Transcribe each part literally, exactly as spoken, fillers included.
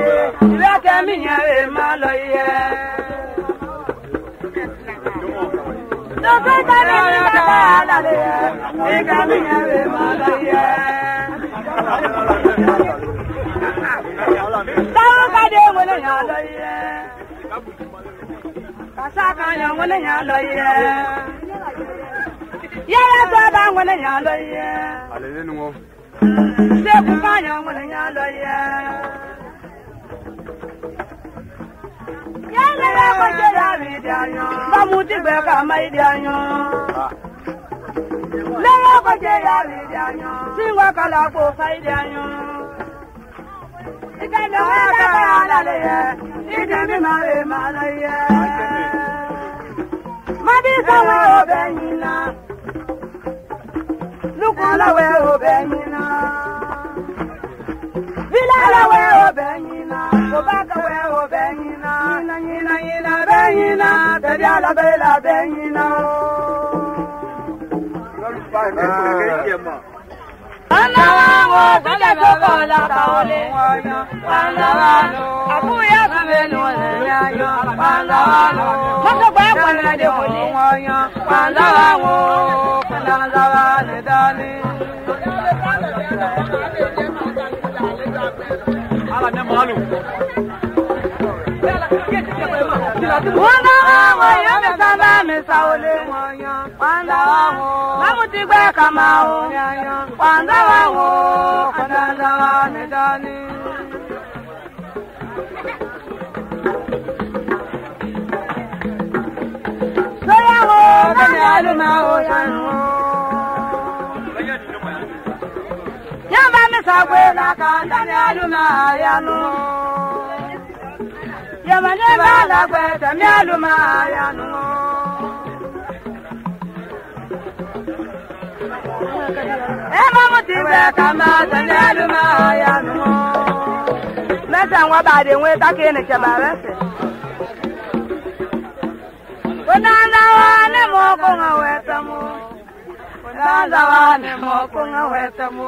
ila kaminya e maloye no ko tani na la le e kaminya e maloye tawo ka de wona ya loye kasa ka ya wona ya loye ya ya ba ba wona ya loye ale ne ngo se ku ka ya wona ya loye ya le ya ko je ya ri danyo ba mu ti gbe ka mai danyo le ya ko je ya ri danyo si wa ka la ko fai danyo ika le wa ka la le ya ika mi ma le ma le ya ma di sa wa o be nyina lu ko la we o be nyina vila la we o be nyina ko ba ka we o be nyina nyina nyina nyina be nyina be dia la be la be nyina ana wa ko la ko la ta ole ana wa abu ya be no ya yo ana wa mo ko ba ko na de ko ni ana wa ana wa ne dali ala ne malu wana wa ya me sala me saole wana wa mamuti gbe kama o wana wa wo kana wa ne dani soya wo kana aluma o yanu ya ba me sagwe na kana aluma yanu Yamane bala kweta myaluma yanu Ema mutiwe kama myaluma yanu Meta ngwa bade ngwe takene chabarase Konanda wane moko ngawetamu Konanda wane moko ngawetamu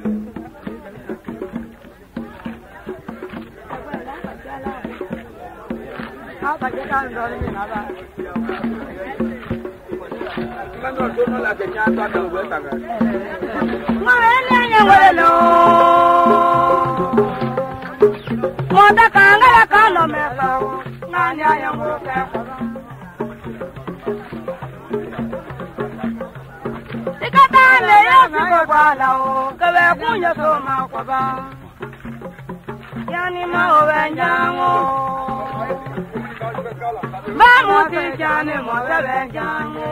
Apa je kan dole ni naba Kan do no la ke nya ta do we ta ga Ngore le nya ngore lo Mo ta kanga la ka no me sa na nya ya mo ka Ikata le ya si ko ba la o ka we ku nya so ma ko ba Yani ma o we nya ngo Vamos ti jane mota venyango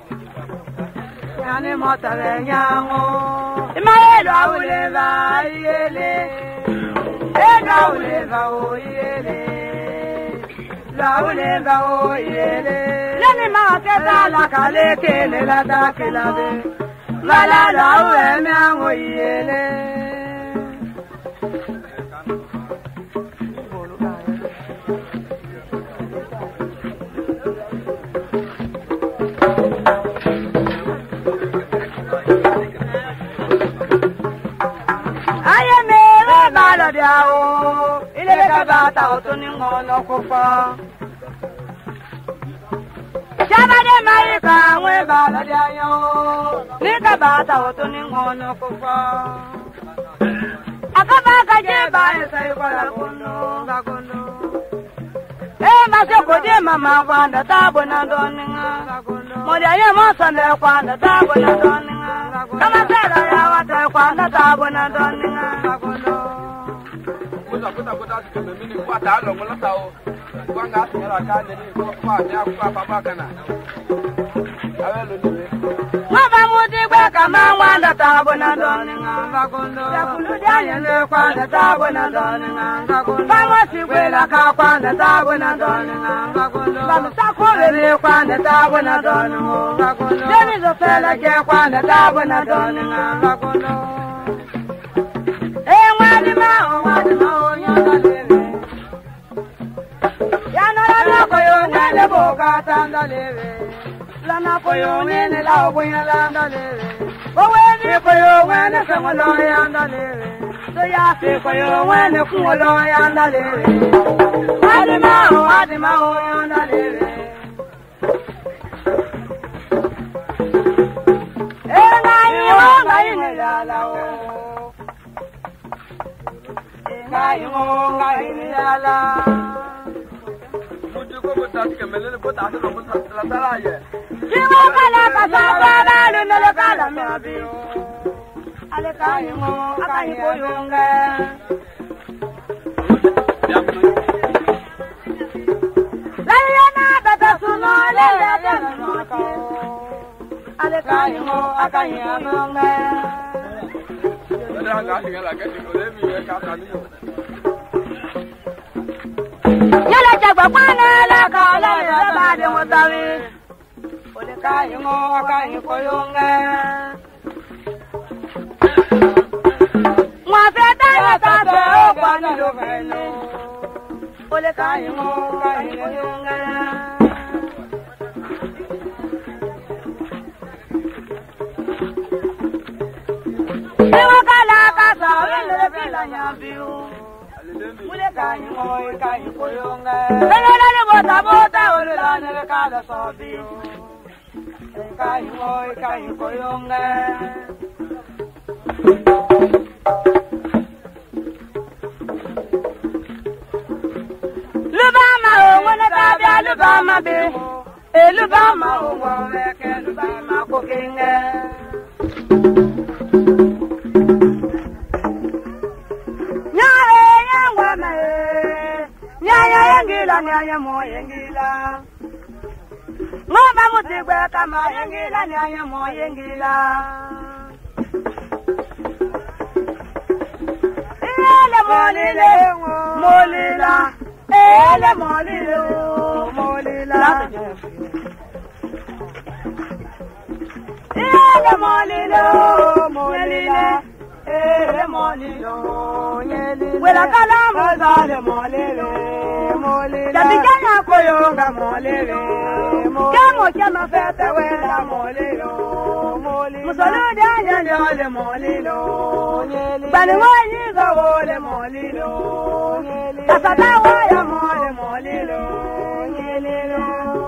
Jane mota venyango Imaelo aule va yele Ega aule va o yele La aule va o yele Leni ma te ta la kale kele la da kela be Mala la aule me ango yele Diao, ile ka bata otoni ngono kufa. Chama de mai ka ngwe bala diao, ni ka bata otoni ngono kufa. Akaba ka je ba sai ko la kono ga kono. Eh ma se ko de mama kwanda tabo na doninga. Mo dia ye mo sande kwanda tabo na doninga. Kama sala ya wata kwanda tabo na doninga. Kuta kuta ke mimi kwa ta lo ngola tao kwa nga sera ka ne ni kwa ne kwa baba kana awelo ni Mama muti gbe kama wanda tabo na doni nga kondo ya kuludia yene kwa na tabo na doni nga kondo Mama si gbe la ka kwa na tabo na doni nga kondo Mama sa ko le kwa na tabo na doni nga kondo Deni zo fela ke kwa na tabo na doni nga kondo Eh wadi ma o wadi ma o nyanga lele Yana la ko yo nyale boka tanda lele Lana ko yo nyene la o bunya la nda lele O we ni ko yo wene se mo lo ya nda lele So ya se koyo wene kuolo ya ndalere. Adima o adima o ya ndalere. Enga yo nga ine yala o. Enga yo nga ine yala. Muju ko botas ke melele botas ko botas la tala ye. Jiwa kala kasaba balu nele kala me abiyo. Ale kayo mo akayi ko yunga. Layana bata suno le le mo ko. Ale kayo mo akayi yunga. Ada ga ngala ke ko le mi ka ka ni. Yala jagba pana la ka la le ba de mo tawi. Ole kayo mo akayi ko yunga. Mwa feta ya tato kwa nilo veno. Ole kayi mo kayi mo yunga. Iwa kala kasa wele fila nyambiu. Ole kayi mo kayi mo yunga. Ele le bota bota ole la nele kala sobiu. Ole kayi mo kayi mo yunga. Lubama o wona tabia lubama be e lubama o wona ke lubama ko kinga nya e yangwa me nya ya yengila nya ya mo yengila ngoma mutigwe kama yengila nya ya mo yengila ele molile molila ele molilo molila ele molilo molila ele molilo nyelile wela kala mozale molile molila tabikana koyonga molile molila kamo kama fete wela molilo molila musoludi anyale ole molilo nyelile bani wani go ole molilo nyelile kasatawa ya mole molilo nyelile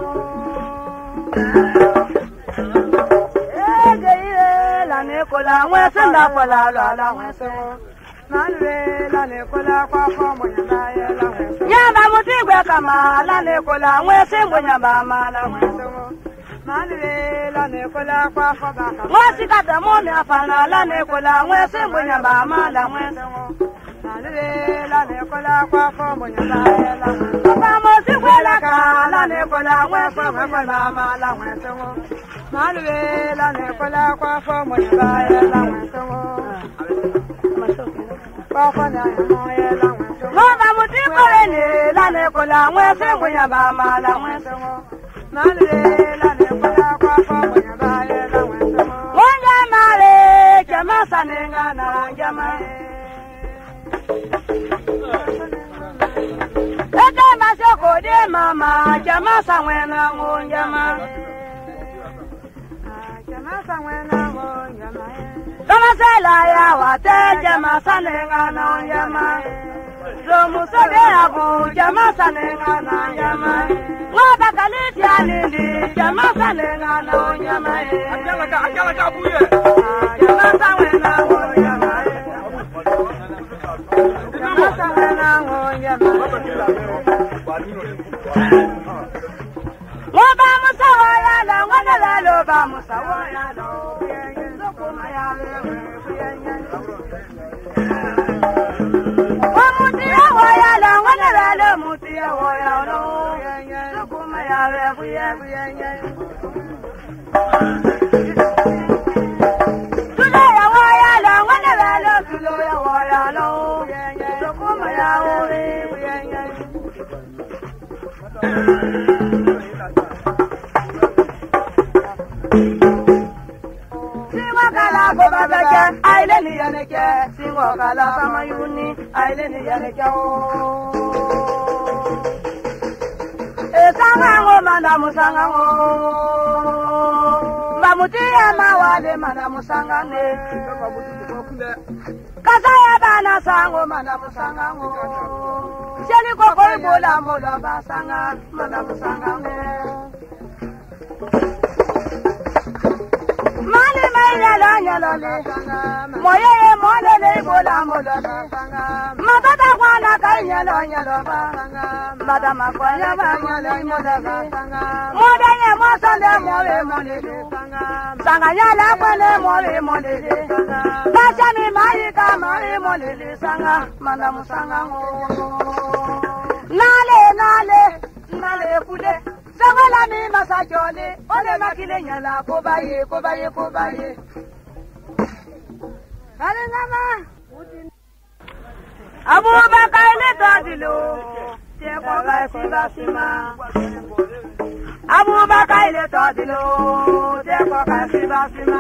ege la nekola wese ndakola la wese malwe la nekola kwa kwa monyamba ye la wese nyamba mutigwe kama la nekola wese monyamba mala wese malwe la nekola kwa kwa baka wasi kata momi afana la nekola wese monyamba mala wese malwe la nekola kwa kwa monyamba ye la wese papa mosigwe la ka la nekola wese monyamba mala wese malwe la nekola kwa kwa monyamba ye la wese Mama mutikole ni la nekola mwese mwenyaba mala mwese Nale la nekola kwa kwa mwenyaba ye la mwese Mwenye male kema sanenga na njama Ete masoko de mama kema sanwena ngonjama Kema sanwena ngonjama Kama sela ya wate jama sanenga na njama Zomu sobe abu jama sanenga na njama Mwaba kaliti alindi jama sanenga na njama Akala ka akala ka buye Jama sanwena njama Jama sanwena njama Mwaba musawa ya la ngwana la lo ba musawa ya lo Zokuma ya le Mutia waya la ngwana la lo mutia waya lo Zokuma ya le buye buye Tulo ya waya la ngwana la lo tulo ya waya lo Zokuma ya le buye Aile ni yaneke, singo kala kama yuni. Aile ni yaneke o. Esangango madamu sangango. Bamuti ya mawale madamu sangane. kasaya bana sango mana musangango sheli ko ko bola mola basanga mana musangango mani maya la nyala le moye mole le bola mola basanga mabata kwana kanya la nyala basanga madama kwanya banya le mola basanga moda ne mosale mole mole basanga sanga nyala kwene mole mole basanga basami mai ka mole mole sanga mana musangango nale nale nale kule Zawala mi masajole, ole makile nyala kobaye, kobaye, kobaye. Ale nama. Abubakar le tadilo, te kobaye sibasima. Abubakar le tadilo, te kobaye sibasima.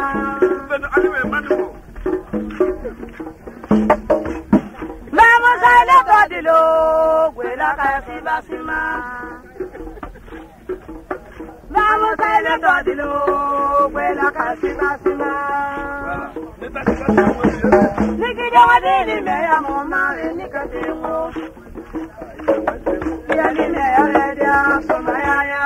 Vamos a le tadilo, gwela kaya sibasima. Vamos a ir a Todilo, huela casi vacina. Ni que yo a Dili me llamo madre, ni que tengo. Y a Dili me aleja, somayaya.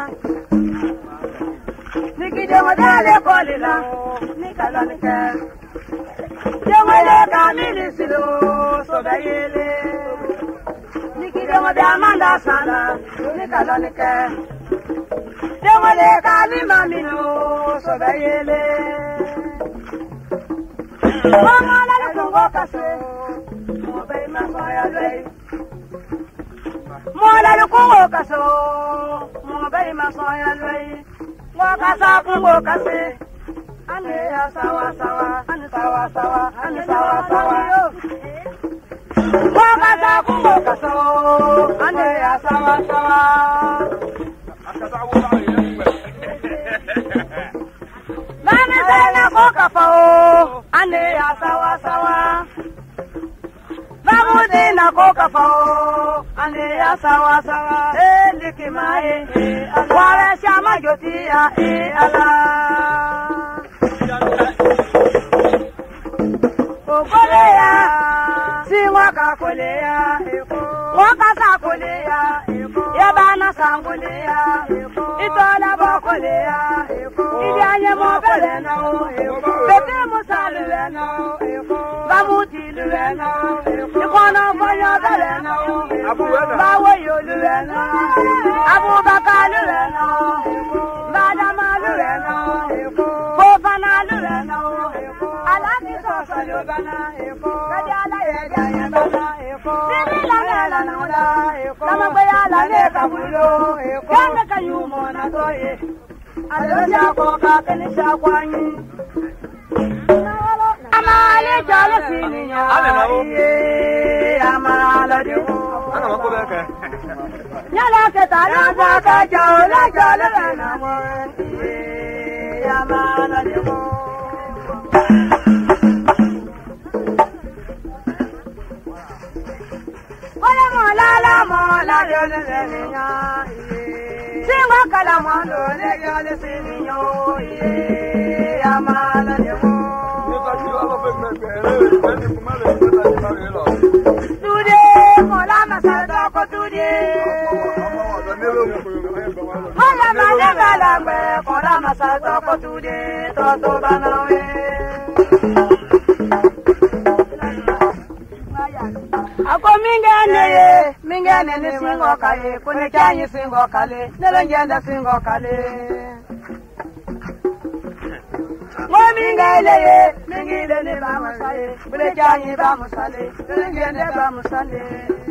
Ni que yo a Dali colila, ni que lo ni que. Yo a le camilisilo, sobayele. Ni que yo a Amanda Sala, ni que lo ni que. Demole kali mamino sobayele mama la kungo kase mo bay ma soya lay mo la kungo kaso mo bay ma soya lay mo kasa kungo kase ane ya sawa sawa ane sawa sawa ane sawa sawa mo kasa kungo kaso ane ya sawa sawa Mami sana koka fao, ane ya sawa sawa. Mami sana koka fao, ane ya sawa sawa. Eh likimae, wale shama jotia eh ala. Okolea, si waka kolea, waka sa kolea, yabana sangolea, itola bokolea. Idi anye mo bele na o, bebe musalu na o, bamuti lu na o, ikono foyo bele na o, bawo yo lu na o, Abubakar lu na o, Badama lu na o, Fofana lu na o, Alani soso lu bana, Kajala ye jaya bana, Bibi la la na ola, Lama baya la ne kabulo, Kende kayumo na toye. Aloja koka kenisha kwani Amale jale sininya Iye amala diwo Nyala ketala zaka jala jale lana mwen Iye amala diwo Wala mola la mola jale sininya Singwa kalamando le yale sininyo ye amala demo Tude mola masada ko tude Mola male galambe mola masada ko tude toto banawe Ako mingane ye mingane ni singo kale kune chanyi singo kale nelengenda singo kale Mo mingale ye mingile ni bamusale kune chanyi bamusale nelengenda bamusale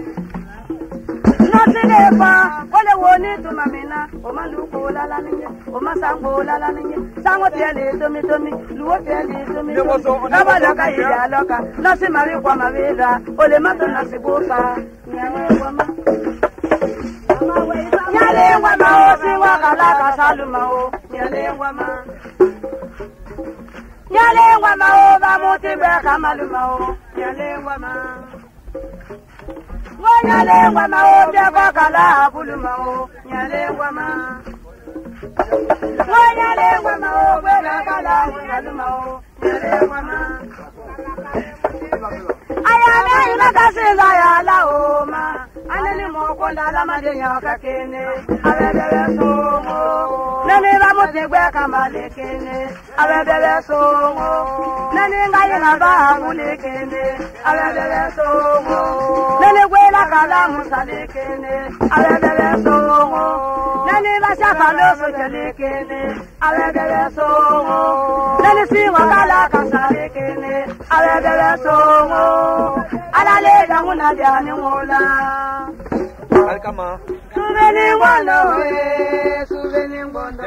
Nasile pa wale woni tumamina omanduko la la ninye omasango la la ninye sango tele tomi tomi luo tele tomi abala ka ida loka nasimari kwa mavira ole mato nasibuka nyane wama nyale wama osi wakala kasaluma o nyale wama nyale wama o bamuti be kamaluma o nyale wama Nyale wama o bia kala buluma o nyale wama Nyale wama o bia kala buluma o nyale wama Una casilla ya la oma, anani mo konda la madenya kakene, abebe songo. Nani la mutigwe kamale kene, abebe songo. Nani ngaye na ba ngule kene, abebe songo. Nani gwela kala musale kene, abebe songo. Nani la shakalo sojele kene, abebe songo. Nani siwa kala kasale kene, abebe songo. Ala le jamuna jani mola. Alkama. Suveni ngondo we, suveni ngondo.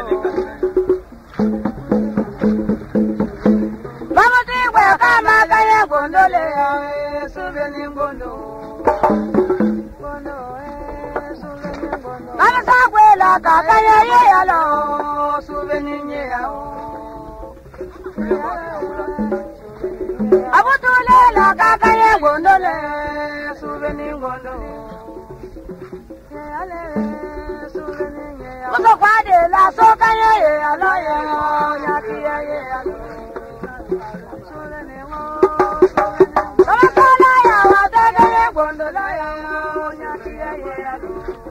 Vamos te we kama kaya ngondo le, suveni ngondo. Ngondo we, suveni ngondo. Vamos a kwela kaya ye yalo, suveni nye yao. Abutule la kakaye gondole, suveni gondo. Uso kwade la sokaye ye aloye, yakiye ye alo. Suveni gondo, kama sola ya wadege gondola ya, yakiye ye alo.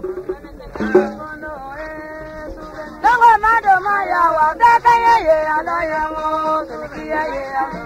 Dongo mado maya wadege ye aloye, yakiye ye alo.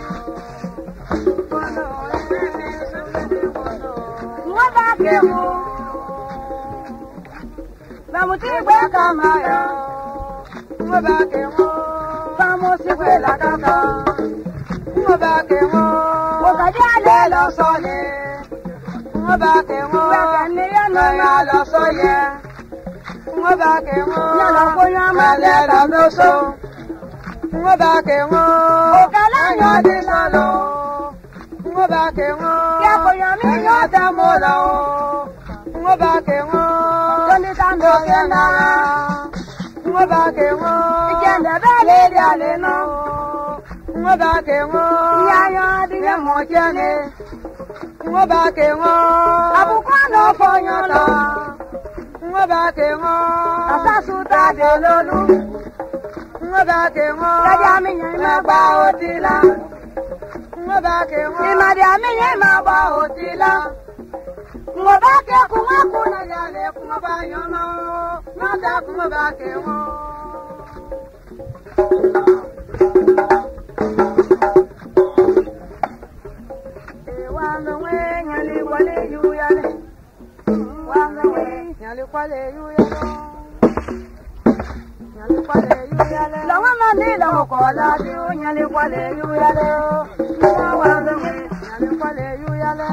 Vamos a ver camaya, vamos a ver vamos a ver la caca, vamos a ver vamos a ver los soles, vamos a ver los soles, vamos a ver ya la polla madera no son, vamos a ver vamos a de salo, vamos a ver ya polla mi ya te amolo, vamos a ver Tando kena, ngoba kengo, ikenda bele diale no, ngoba kengo, yaya diye mojene, ngoba kengo, abukwano fonyola, ngoba kengo, asasuta delolu, ngoba kengo, kajami nyema ba otila, ngoba kengo, imadi amenye ma ba otila. Ngobake kumakuna yale kumabanyono nada kumabake wo e wanga we nyali kwale yuyale wanga we nyali kwale yuyale nyali kwale yuyale la wanga ni la kola di nyali kwale yuyale wanga we nyali kwale yuyale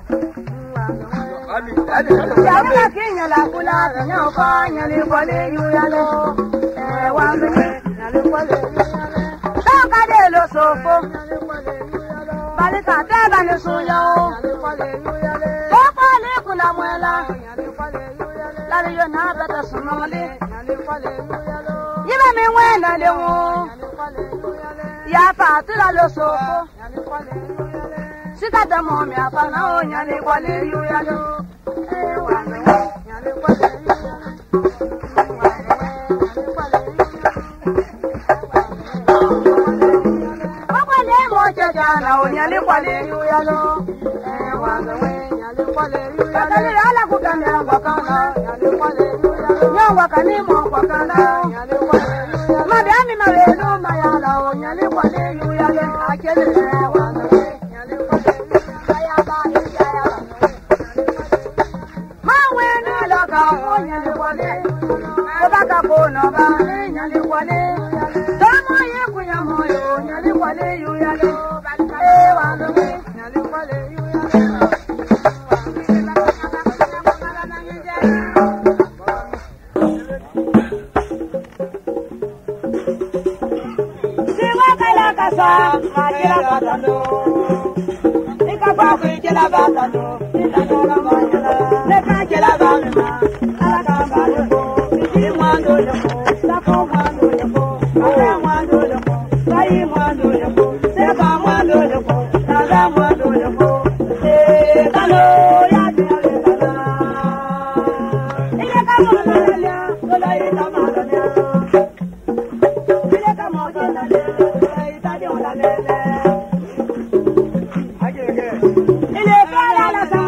Yalla kinya la kula nya fa nya le kwale yuyalo eh wa me nya le kwale yuyalo ta ka de lo sofo nya le kwale yuyalo bale ta te ba ne so yo nya le kwale yuyalo ko kwale kula mwela nya le kwale yuyalo la le yo na ba ta sunole nya le kwale yuyalo yiba me wena le wo nya le kwale yuyalo ya fa tu la lo sofo nya le kwale yuyalo sita da mo mi afa na o nya le kwale yuyalo na onyale kwale yuyalo eh wanga we nyale kwale yuyalo ala kukana wakana nyale kwale yuyalo nyawa kanimo wakana nyale kwale yuyalo mabiani mawelo mayala onyale kwale yuyalo akele wanga we nyale kwale yuyalo ya ba ya mawe ni la ka onyale kwale baka kono ba nyale kwale tomo ye kunya moyo nyale kwale yuyalo Ile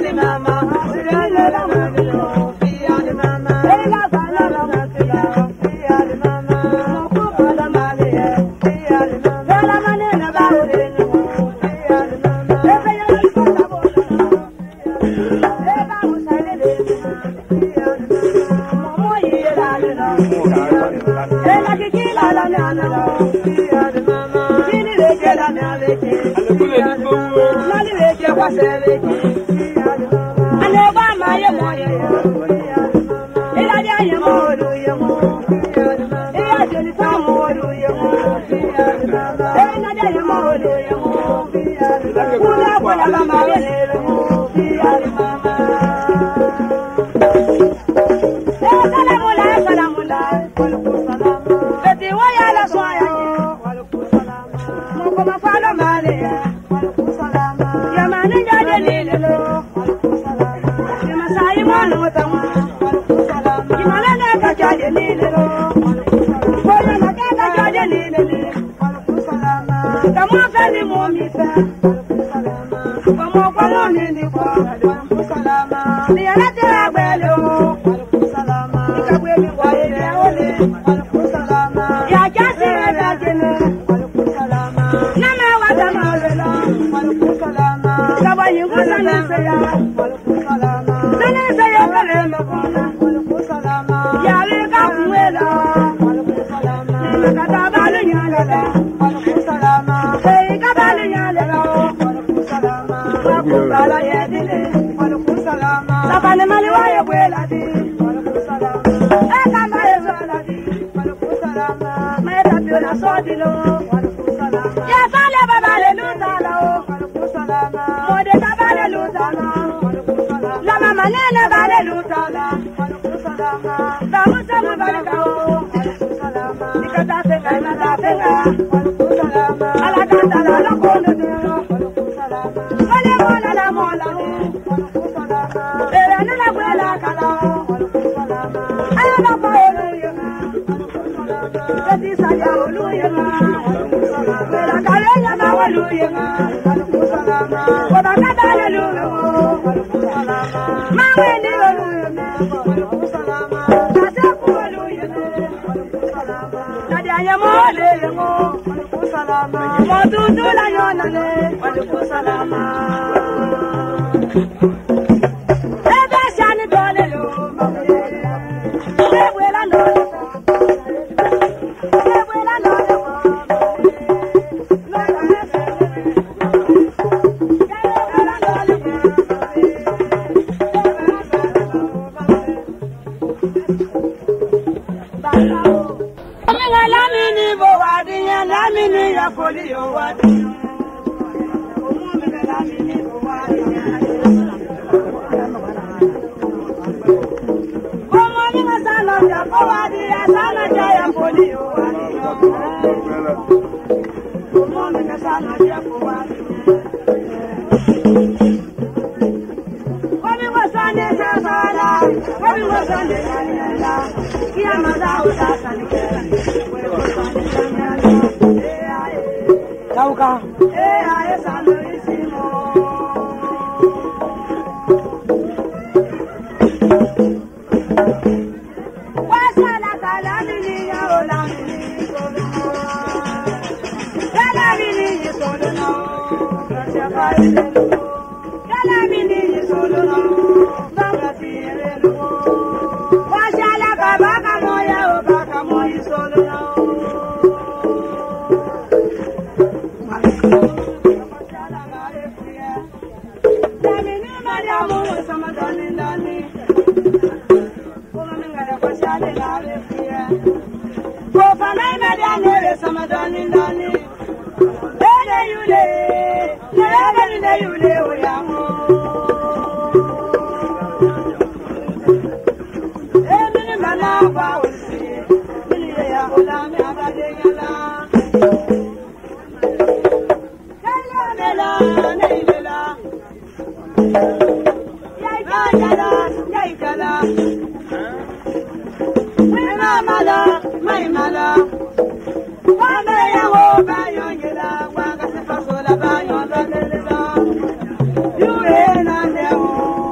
You ain't on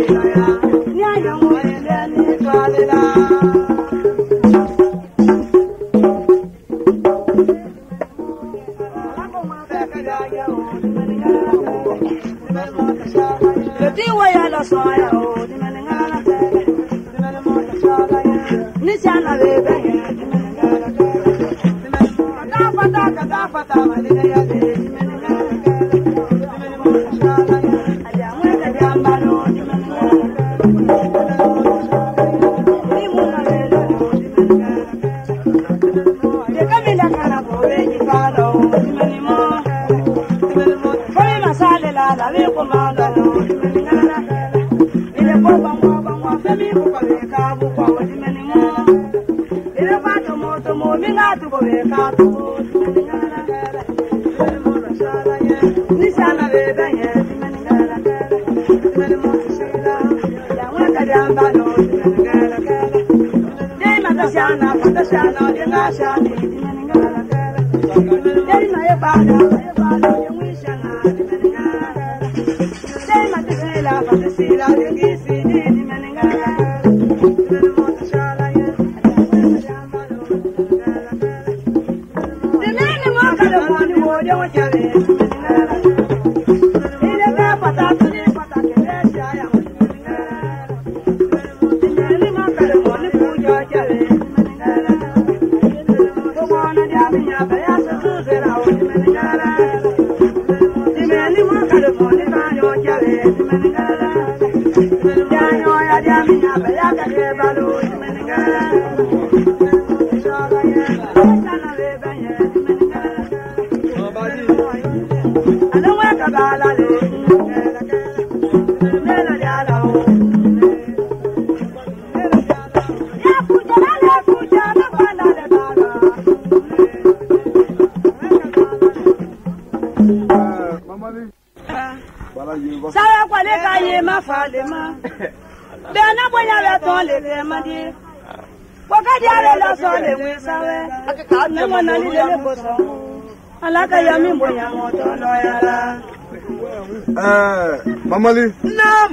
Mamali. Nam.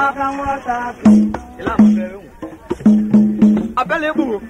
Appelez vous.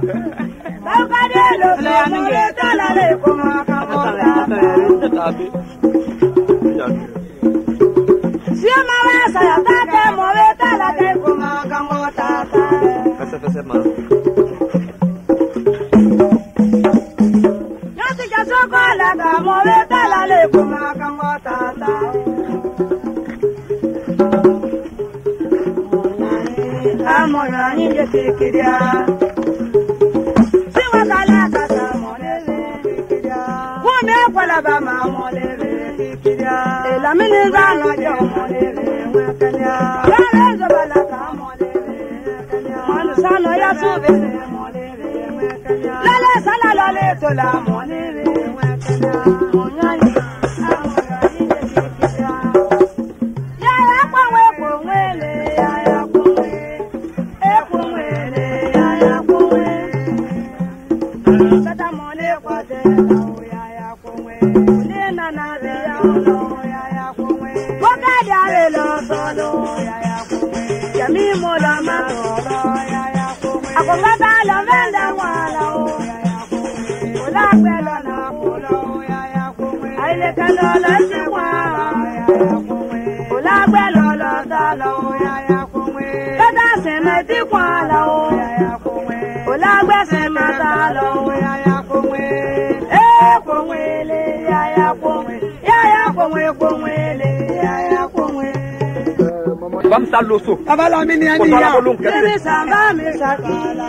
Vamos estar loso. Abala mini ani ya. Ere samba me sakala.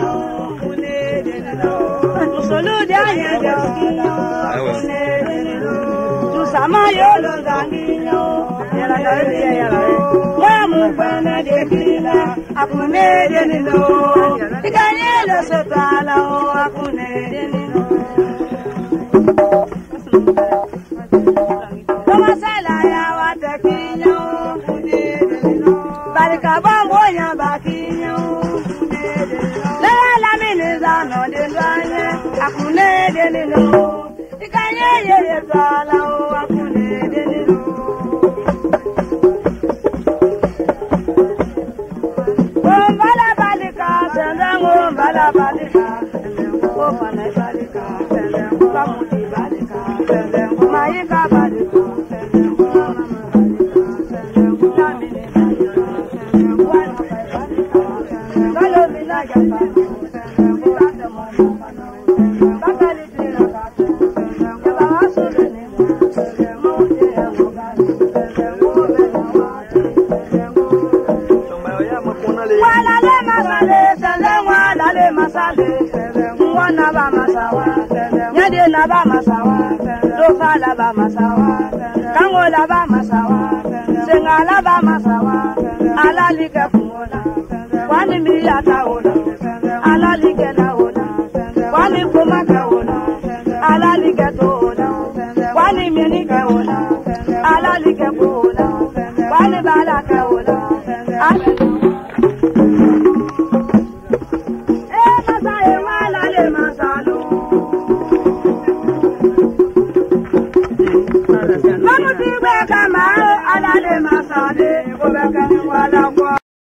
Solo de ayer tu sama yo lo dangiño. Yala yala yala. Wa mu bana de kila. Akune de nilo. Iganye lo sotala o akune de nilo. Toma sala ya wa tekiño. Barika bongo ya bakinyo. La la miniza no de lanye. Akune de nilo. Iganye ye ye sala o akune de nilo. Naba masawa, dofa laba masawa, kango laba masawa, senga laba masawa, alali ke kumola, wani mi ata ola, alali ke na ola.